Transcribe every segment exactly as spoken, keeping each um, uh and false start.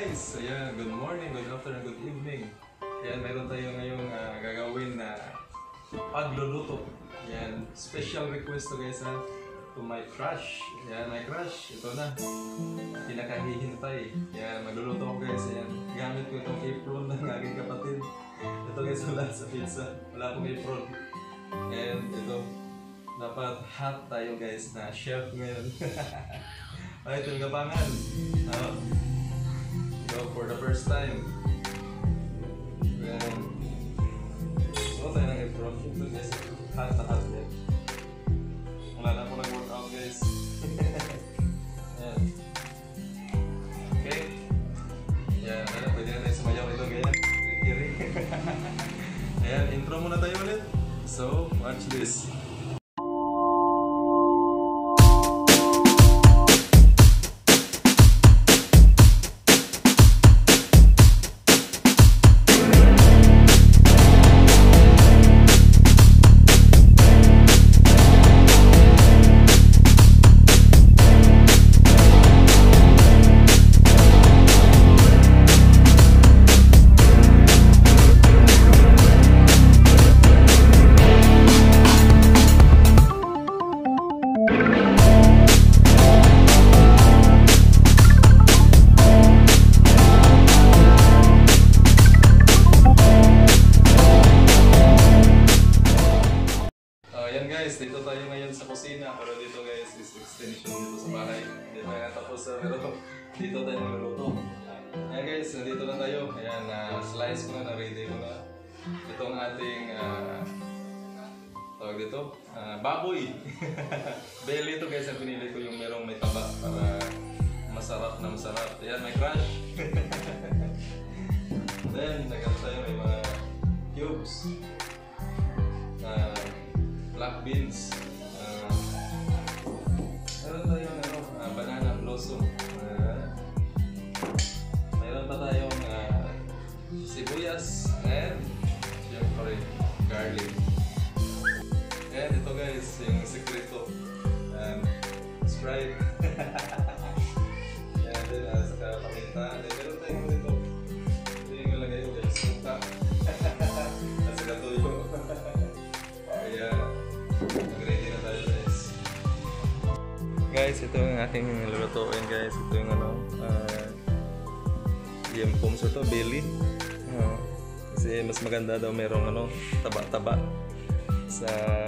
guys! Ayan, good morning, good afternoon, good evening. Ayan, meron tayo ngayong uh, gagawin na pagluluto. Ayan, special request to guys ha, to my crush. Ayan, my crush, ito na. Pinakahihintay. Ayan, magluluto ko guys. Ayan, gamit ko itong apron ng aking kapatid. Ito guys, wala sa pizza. Wala akong apron. And ito, dapat hot tayo guys na chef ngayon. Ay, ito yung gapangan. Uh, so, for the first time. Then, so tayo ng apron. Ito guys, hot na hot yan. Wala na ako nag-workout guys. Ayan. Okay. Ayan, ano, pwede na tayo sumayaw ito ganyan. Kiri. Ayan, intro muna tayo ulit. So, watch this. Dito tayo ngayon sa kusina, pero dito guys is extension dito sa bahay. Hindi tayo natapos sa pero dito tayo nagluluto. Ayan guys, nandito na tayo. Ayan, uh, slice ko na, na-ready ko na. Itong ating uh, tawag dito, uh, baboy. Belly ito guys, ang pinili ko yung merong may taba para masarap na masarap. Ayan, may crush. Then, nagkata tayo may mga cubes. Uh, black beans, uh, meron tayong ano, uh, banana blossom, uh, meron pa tayong uh, sibuyas, and syempre garlic. And ito guys, yung sekreto, um, Sprite. Yan din, uh, saka paminta. And meron tayong dito, ito yung nalagay ko guys, suka. At saka tuyo. Kaya ready na tayo guys. Guys, ito yung aking lulutuin guys. Ito yung ano, uh, yung pumso to, belly. Uh, kasi mas maganda daw merong ano, taba-taba sa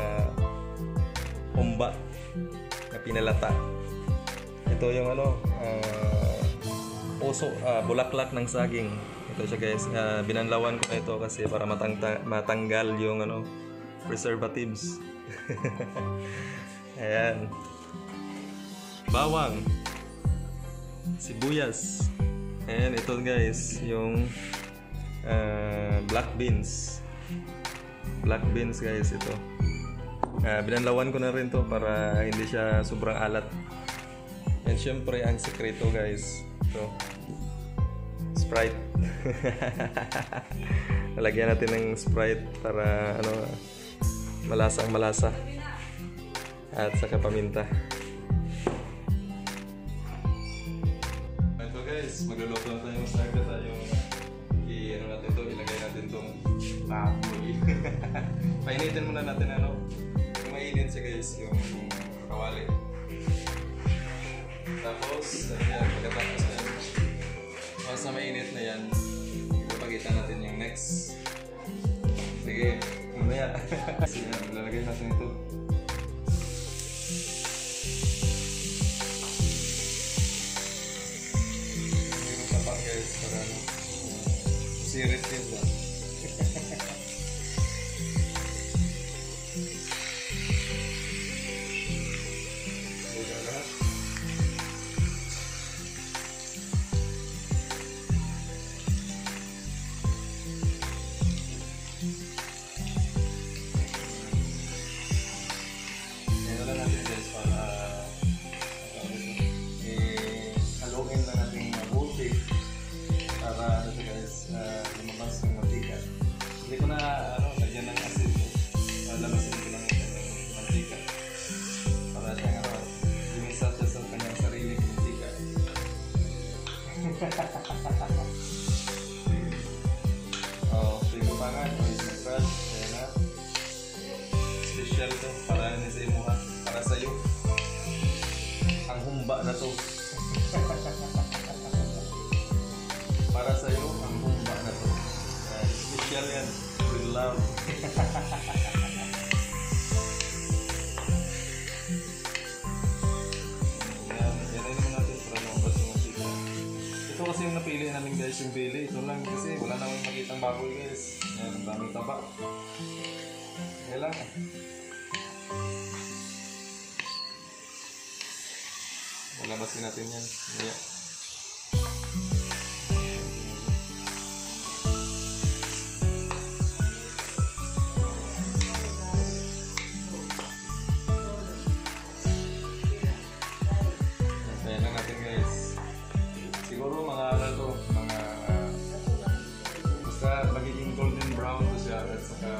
humba na pinalata. Ito yung ano, uh, puso, uh, bulaklak ng saging. Ito siya guys. Uh, binanlawan ko na ito kasi para matangta matanggal yung ano, preservatives. Ayan. Bawang. Sibuyas. Ayan, ito guys, yung uh, black beans. Black beans guys, ito. Uh, binanlawan ko na rin to para hindi siya sobrang alat. And syempre, ang sekreto guys, ito. Sprite. Lalagyan natin ng Sprite para ano, malasang malasa at saka paminta. Ito guys, magluluto na tayo. Saga tayo i-ano natin ito, ilagay natin itong baboy. Painitin muna natin ano, yung mainit siya guys, yung kawali. Tapos, ayan, pagkatapos na yan, once na mainit na yan, ipapakita natin yung next. Sige, mamaya. Kasi yan, lalagay natin ito. Mayroon pa pa guys, para ano, sirit yun ba? Buka lahat. Haluin na natin mabuti para ano guys, uh, lumabas yung matika. Oh, tingnan pa nga. Please mag-crush. Ayan na. Special to. Para ni sa imo ha. Para sa'yo. Ang humba na to. Para sa'yo, ang humba na to. Uh, special yan. With love. Yan. Yan ay naman natin para lumabas yung masika. Ito kasi yung napili namin guys, yung bili. Ito lang kasi wala naman makitang baboy guys. Yan, ang daming taba. Yan lang. Labasin natin yan. Yeah. Ayan lang natin guys. Siguro mga ano to, mga basta magiging golden brown to siya at saka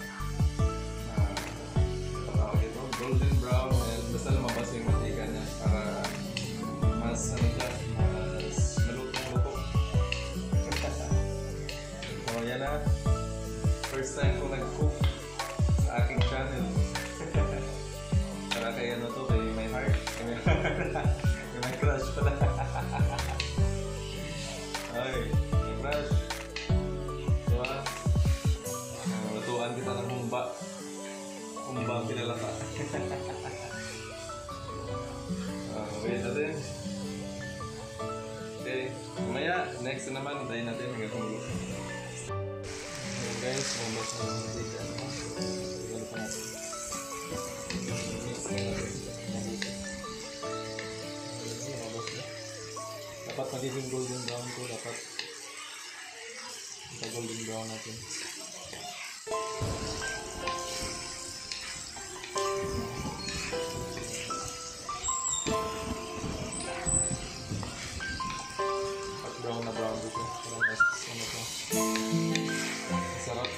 uh, ito, golden brown and basta lumabas yung mantika niya para mas ano siya, mas malutong-luto. So yan na, first time ko nag-cook sa aking channel. Para kay ano to, kay my heart, kay my crush pala. Ay, my crush. So ah, lutuan kita ng humba. Humba pinalata. Ah, wait natin. Okay, mamaya, next na naman, tayo natin hanggang kumulo. Okay guys, mabas na yung mantika. Siguro pa natin. Mix na natin. Mabas na. Dapat magiging golden brown ko, dapat ito golden brown natin. Brown na brown dito. Parang mas ano to. Masarap.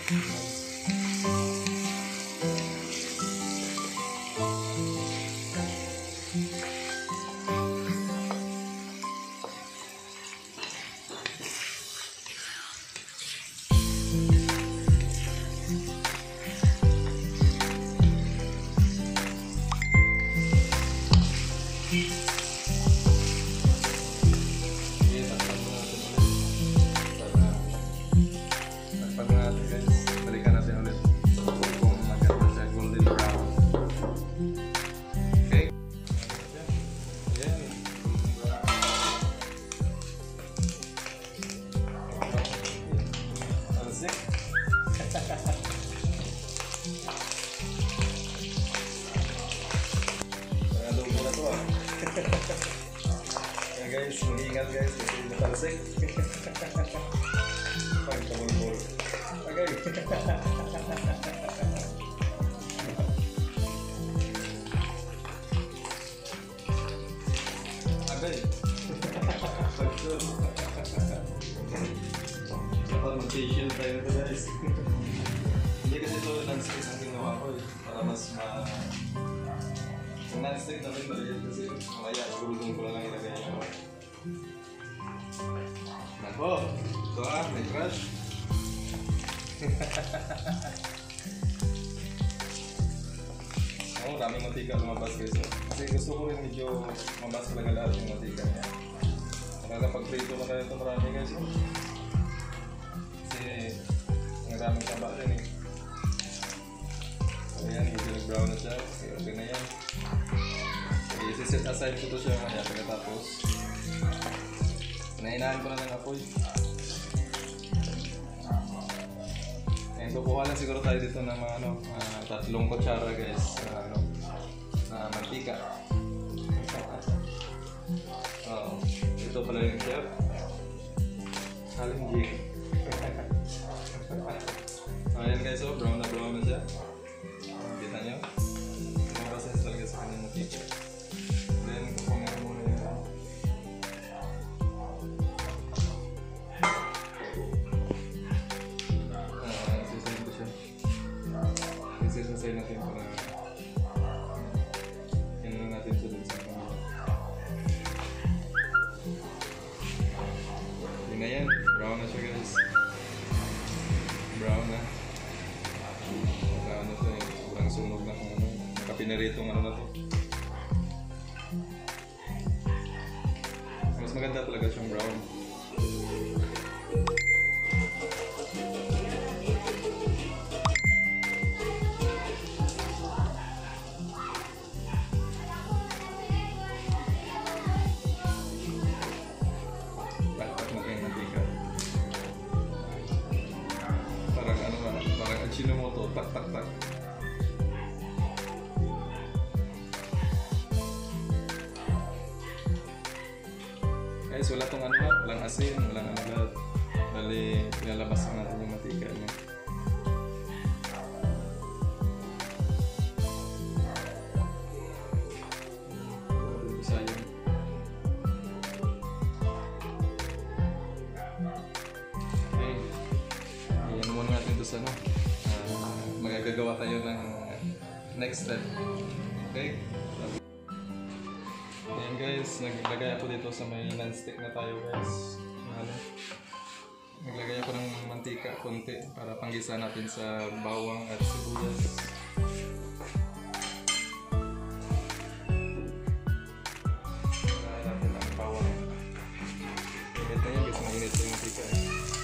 Kaya guys, mag-iingat guys kasi matalsik. Pagkamulmul. Okay. Agay. Pagsun. Dapat mag-facial tayo nito guys. Hindi kasi ito landscape ang ginawa ko eh. Para mas ma... Kung non-stick na rin maliit kasi mamaya gulong ko lang ilagay niya. Nako! Ito ah, may crush! Oo, daming mantika lumabas guys. Kasi gusto ko rin medyo mabas talaga lahat yung mantika niya. Saka pag prito na kayo ito marami guys. Kasi ang daming taba rin eh. So yan, medyo nag-brown na siya. Okay, okay na yan. Okay, isi-set aside ko ito siya kaya pagkatapos. Nainahan ko na ng apoy. And so, kuha lang siguro tayo dito ng mga ano, uh, tatlong kutsara guys. Uh, ano, na mantika. Oh, ito pala yung chef. Challenging. So, ayan guys, so brown na brown na siya. Kita nyo? Mga process talaga sa kanyang mantika. Then, kukunin ko muna yung uh, sisay ko siya. Sisay natin para yan lang natin siya dun sa pangalawa. Yun na yan. Brown na siya guys. Brown na. Brown na siya. Sobrang sunog na kung ano. Nakapinaritong ano na to. Mas maganda talaga siyang brown. Ajinomoto, tak tak tak. Guys, wala tong ano ha, walang asin, walang ano lahat. Bali, pinalabas na natin yung mantika niya. Sayang. Okay. Ayan muna natin ito sa ano. Magagagawa tayo ng next step. Okay? Ayan guys, naglagay ako dito sa may non-stick na tayo guys. Ano? Naglagay ako ng mantika konti para panggisa natin sa bawang at sibuyas. Lagay natin ang bawang. Init na yan guys, mainit yung mantika eh.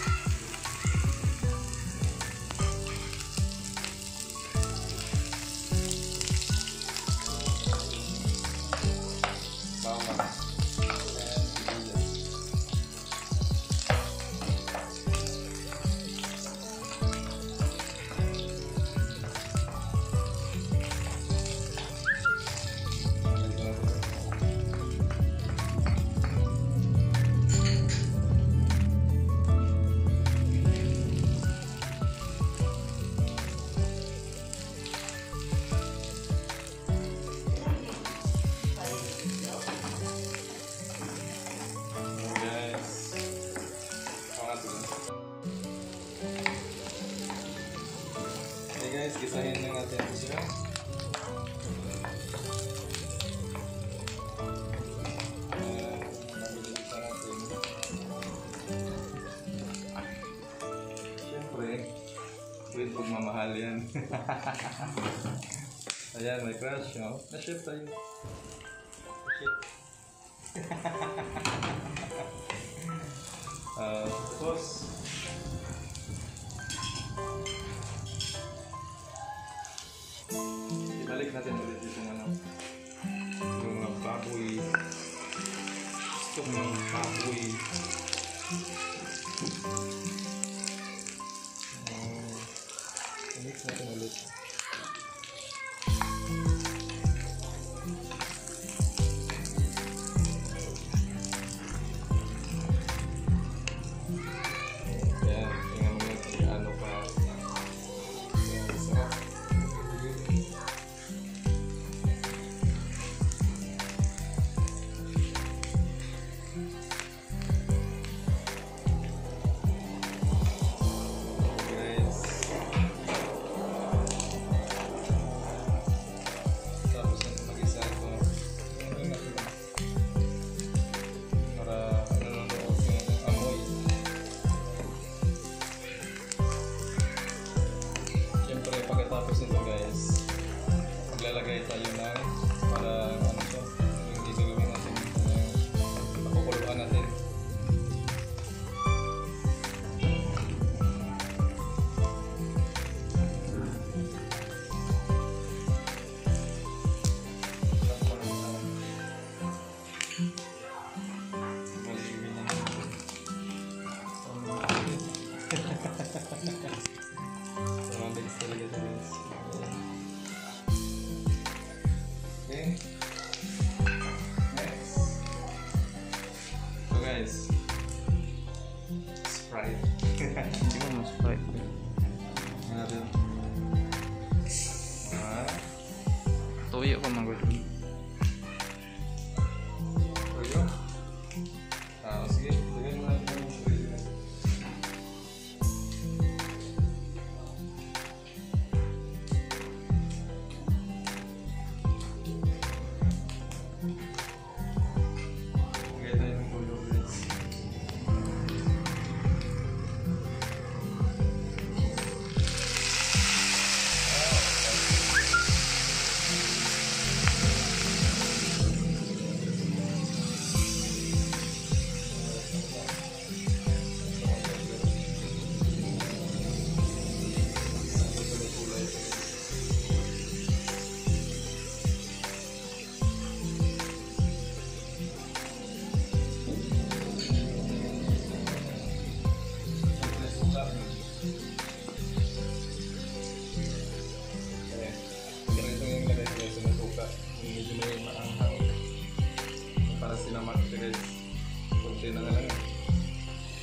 Guys, gisahin na natin ito siya. Uh, Nagigisa natin. Siyempre, with pagmamahal yan. Ayan, may crush, no? Na-ship tayo. Na-ship. uh, tapos, balik natin ulit yung ano, yung mga baboy, stock ng baboy. Uh, mix natin ulit. Yan, tingnan mo yung ano pa. Yan, sarap. Pagkatapos nito guys, maglalagay tayo ng para ano to, yung gagawin natin, yung pakukuluan natin. Okay. Next. So guys, Sprite. Hindi ko mas Sprite. Ano natin? Ah. Tuyo ko mga gulo. Tuyo? Ah, sige. Lagyan mo natin yung tuyo. Lagay tayo ng tuyo guys.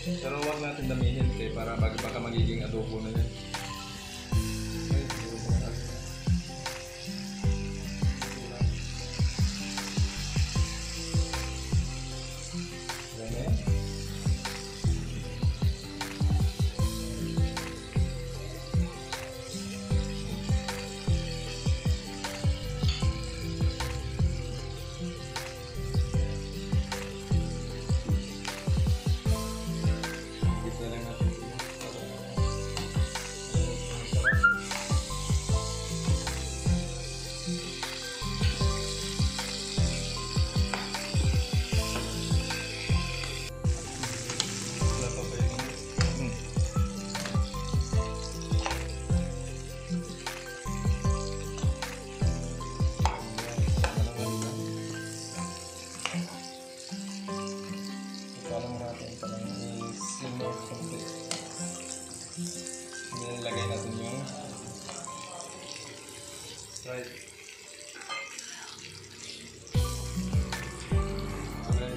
Pero huwag natin damihin kay para bag baka magiging adobo na yan. Okay, adobo na natin. Ayan na yan. Nilagay natin yung right. Okay.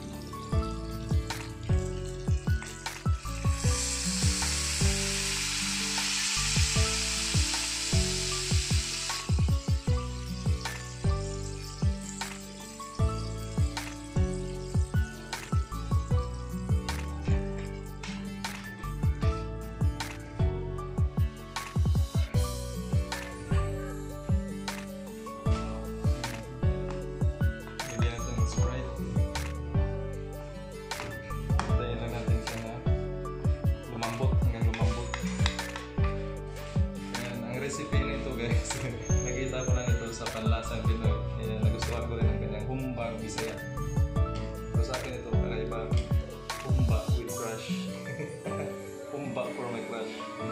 Recipe nito guys, nakita ko lang ito sa Panlasang Pinoy. Eh, nagustuhan ko rin ang kanyang humbang Bisaya. Pero sa akin ito, kakaiba, humba with crush. Humba for my crush.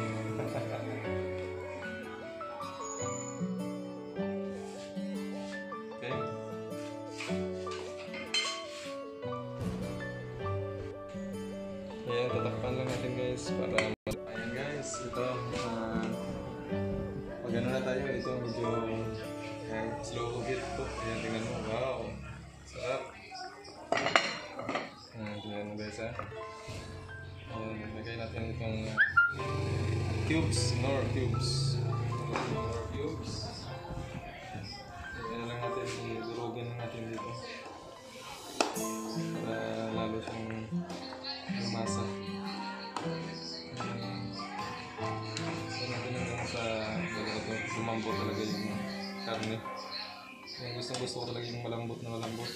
Okay. Ayan, tatakpan lang natin guys para... Ayan guys, ito. Uh, Gano'n na tayo, ito medyo uh, slow heat to. Ayan, tingnan mo. Wow! Sarap! Ayan, tingnan mo guys ha. Ayan, lagay natin itong uh, cubes, nor cubes. Nor cubes. Ayan lang natin, durugin lang natin dito. Para lalo siyang lumasa. Lumambot talaga yung karne. Yung gustong gusto ko talaga yung malambot na malambot.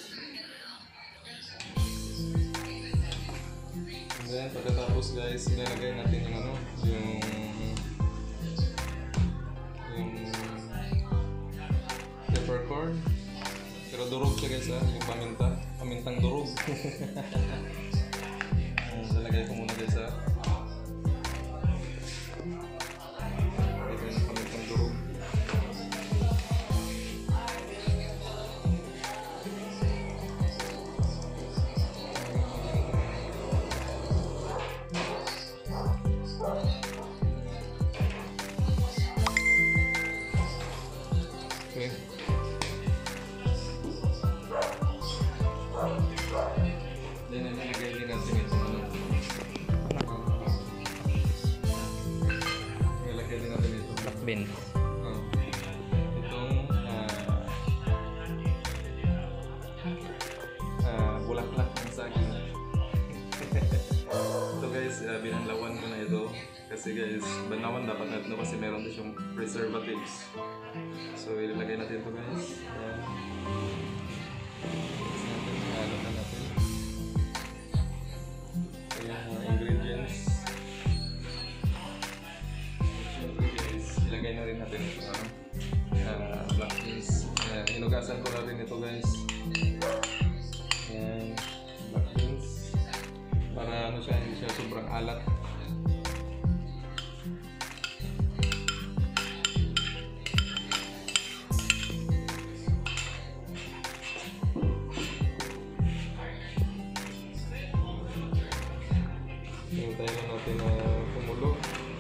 And then pagkatapos guys, ilalagay natin yung ano, yung yung peppercorn. Pero durog siya guys ha, yung paminta, pamintang durog. Ilalagay ko muna guys ha. Okay. Then, nilagay din natin itong ano. Nilagay din natin itong Black bean. Uh, itong uh, uh, bulaklak ng saging. Ito guys, uh, binanlawan ko na ito. Kasi guys, banawan dapat natin ito kasi meron din siyang preservatives. So, ilalagay natin ito guys. Ayan. Ano na natin. Ayan, mga ingredients. Siyempre guys, ilagay na rin natin ito. Uh, black beans. Ayan, hinugasan ko na rin ito guys. Ayan, black beans. Para ano siya, hindi siya sobrang alat. Hintayin lang natin na kumulo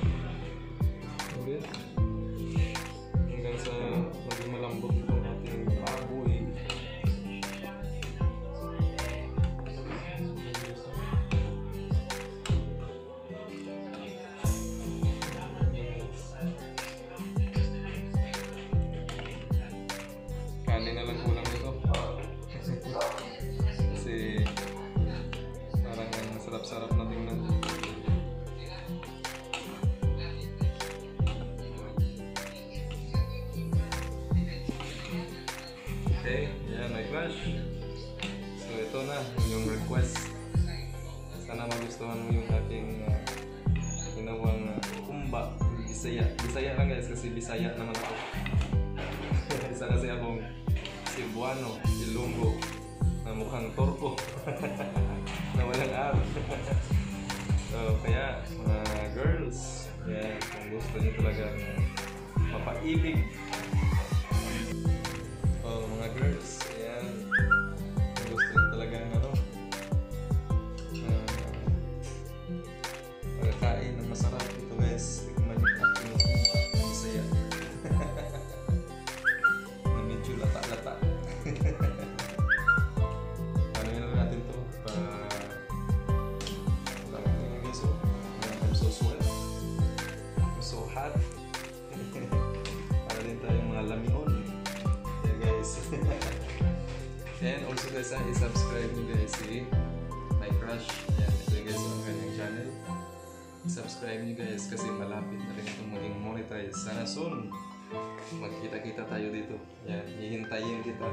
ulit hanggang sa maging malambot itong ating baboy. Okay, yan, my crush. So ito na yung request. Sana magustuhan mo yung aking uh, ginawang uh, kumba. Bisaya. Bisaya lang guys kasi Bisaya naman ako. Isa kasi akong Cebuano, Ilonggo, na mukhang Torko. Na walang R. So kaya mga uh, girls, yan, kung gusto nyo talaga uh, mapaibig. Oh, mga girls, ayan. Gusto ko talagang ano, uh, magkakain ng masarap ito guys. Tikman yung aking kumba. Masaya. Na medyo lata-lata. Ano yun natin to? Pa... Alam mo yun guys, oh. I'm so sweat. I'm so hot. Para din tayong mga lamion. And also guys, ah, i-subscribe nyo guys si My Crush. Ayan, ito yung guys ang kanyang channel. I-subscribe nyo guys kasi malapit na rin itong maging monetize. Sana soon, magkita-kita tayo dito. Ayan, hihintayin kita.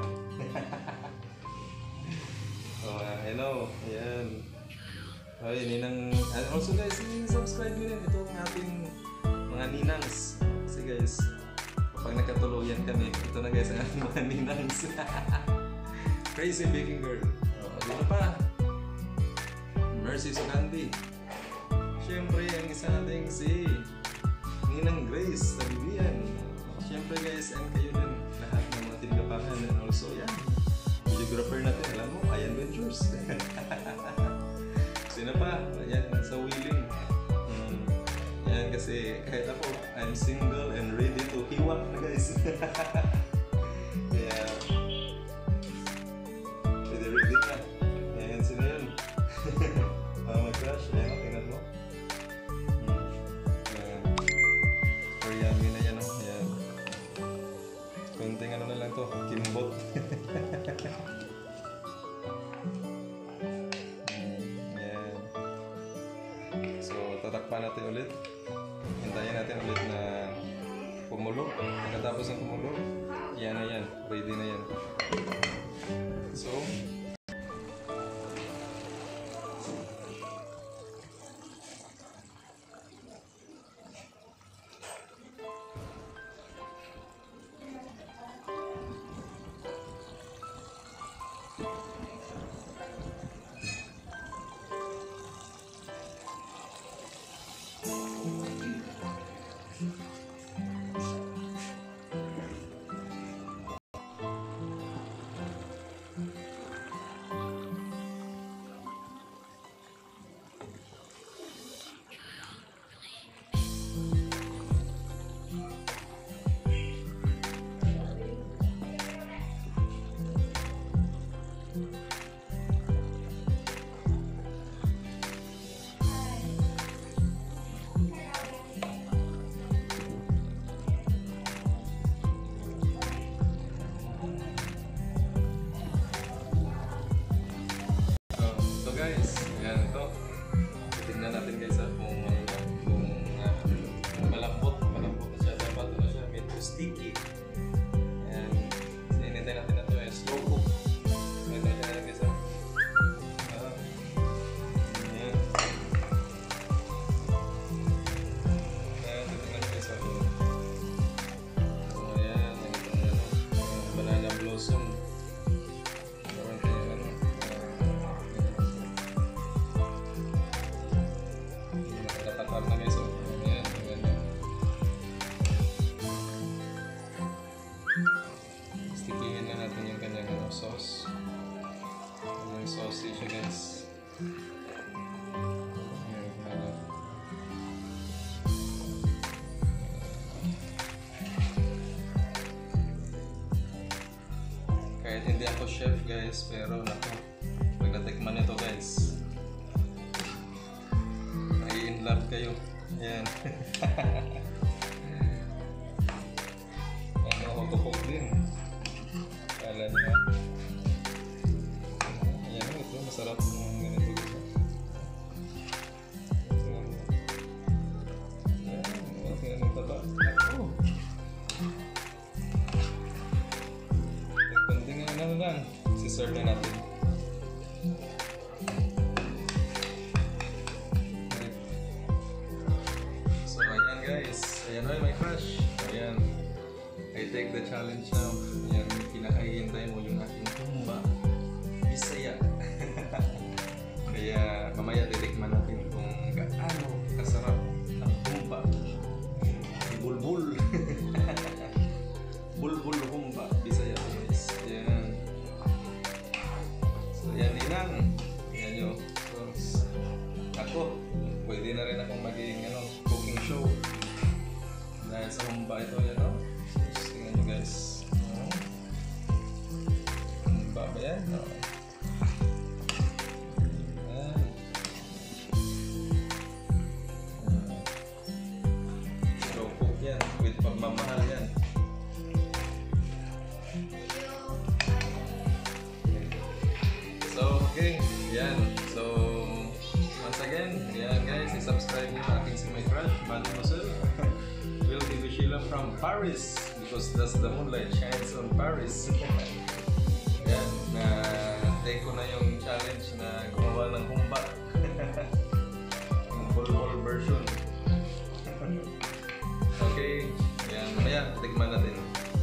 Oh, uh, hello. Ayan. Ay, ninang... And also guys, i-subscribe nyo rin. Ito ang ating mga ninangs. Kasi guys, kapag nakatuluyan kami, ito na guys ang mga ninangs. Crazy Baking Girl. Oh, di ba pa? Mercy Sugandi. Siyempre, ang isa nating si Ninang Grace Tabibian. Siyempre guys, and kayo din lahat ng mga tinagapangan. And also, yan. Videographer natin, alam mo, Ayan Ventures. Sino pa? Yan, sa Wheeling. Hmm. Yan kasi kahit ako, I'm single and ready to hiwak na guys. Kaya, ready ready na. Ayan, sino yun? Oh my gosh, ayan, tingnan mo. Hmm. Ayan. Very yummy na yan, oh. Ayan. Kunting ano na lang to, kimbot. Tatakpan natin ulit. Hintayin natin ulit na pumulo. Pagkatapos ng pumulo, yan na yan. Ready na yan. So, guys, ayan ito. Tingnan natin guys ha, kung ano na, kung uh, malambot, malambot na siya. Dapat ano siya, medyo sticky. Ayan, sinintay natin na ito eh, slow cook. Ayan na siya guys ha. Uh, ayan. Ayan, titignan guys ha. So ayan, ito na ano, banana blossom. Stickihin na natin yung kanyang ano, sauce. Yung sauce siya guys. Kahit hindi ako chef guys, pero naku, pag natikman nito guys, ay in love kayo. Ayan. Ano ako tukok din. Kala niya. Ayan, ito masarap ng ganito guys. Ayan, okay na ng taba. Ako! Nagpanding nga serve na natin. Okay. So ayan guys, ayan na my crush. Ayan, I take the challenge now. Ayan, kinakahihintay mo yung aking humba Bisaya. Kaya mamaya titikman natin kung gaano kasarap ang humba ni Bulbul. Bulbul humba Bisaya guys. Ayan. So yan inang. Ayan nyo. So, ako, pwede na rin akong maging ano, cooking show. Dahil sa humba ito, yan o. So, tingnan nyo guys. Uh, humba ba yan? No. Ayan. Uh, slow cook yan. With pagmamahal yan. So, okay. Yan. So, once again, yan guys, i-subscribe nyo ang aking si my crush, Mademoiselle. Will be Sheila from Paris because that's the moonlight shines on Paris. Yan, na take ko na yung challenge na gumawa ng humba. Yung Bulbul version. Okay, yan, mamaya, tikman natin.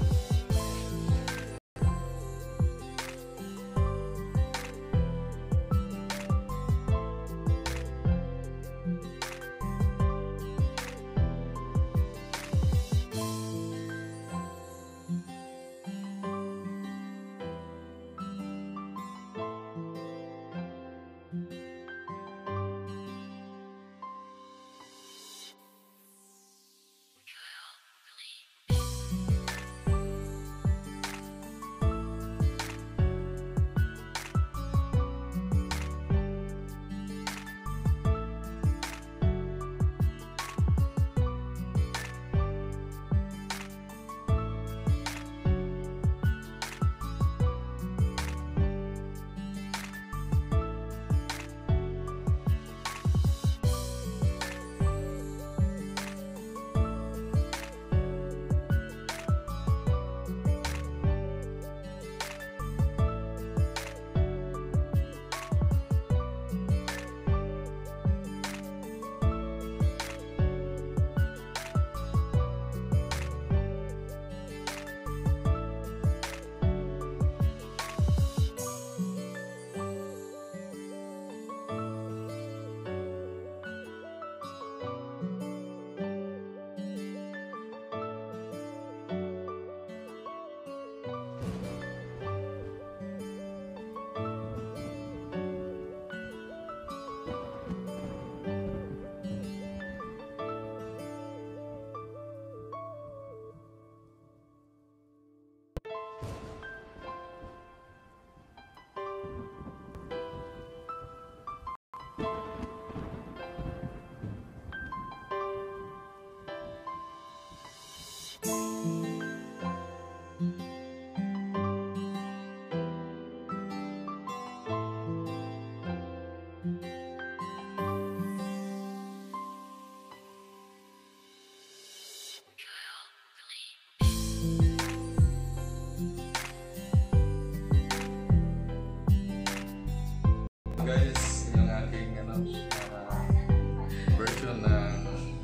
Guys, yung aking ano, uh, version ng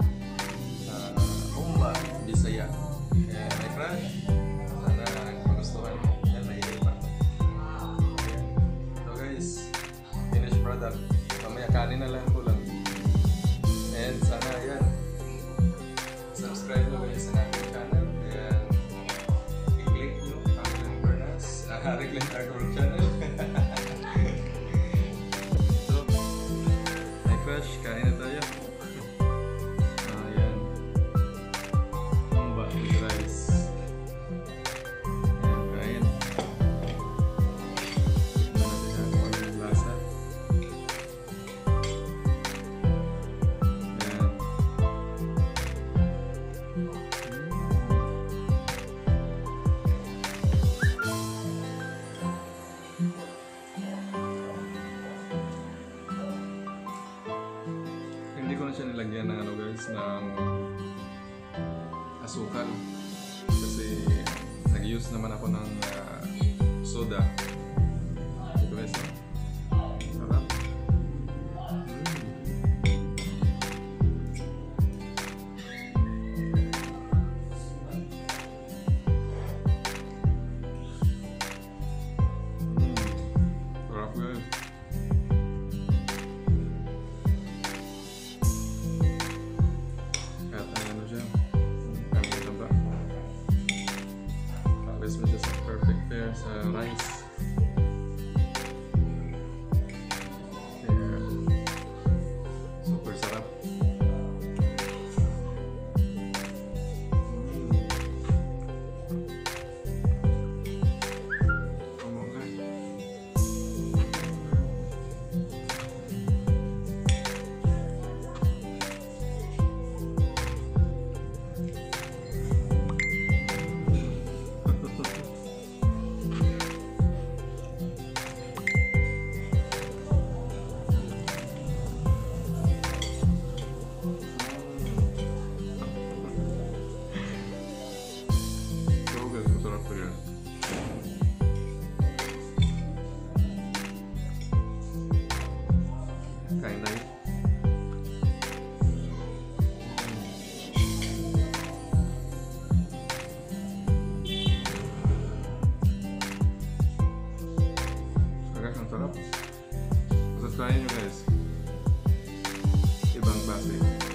uh, humba Bisaya. Kaya my crush, sana magustuhan. Yan, naiinig pa. So guys, finished product. Mamaya kanin na lang ko lang. And sana yan, subscribe nyo guys sa aking channel. Ayan, i-click nyo ang Bernas, uh, Rickland Artwork channel. Crush, kain na tayo. Ayan. Humba with rice. Ayan, kain. Tignan natin ha, kung ano yung lasa. Ayan. Hindi ko na siya nilagyan ng ano guys, ng asukal kasi nag-use naman ako ng uh, soda. Mbappe.